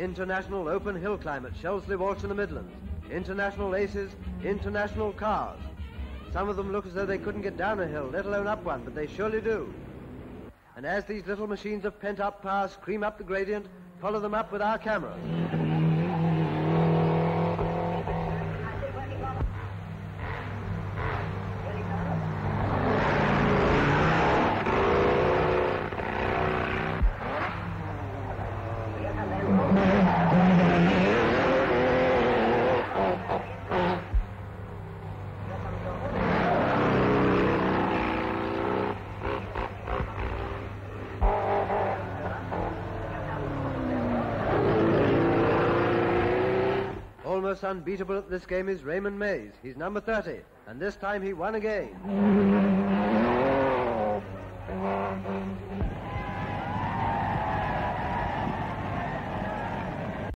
international open hill climb at Shelsley Walsh in the Midlands. International aces, international cars. Some of them look as though they couldn't get down a hill, let alone up one, but they surely do. And as these little machines of pent-up power scream up the gradient, follow them up with our cameras. Almost unbeatable at this game is Raymond Mays. He's number 30, and this time he won again.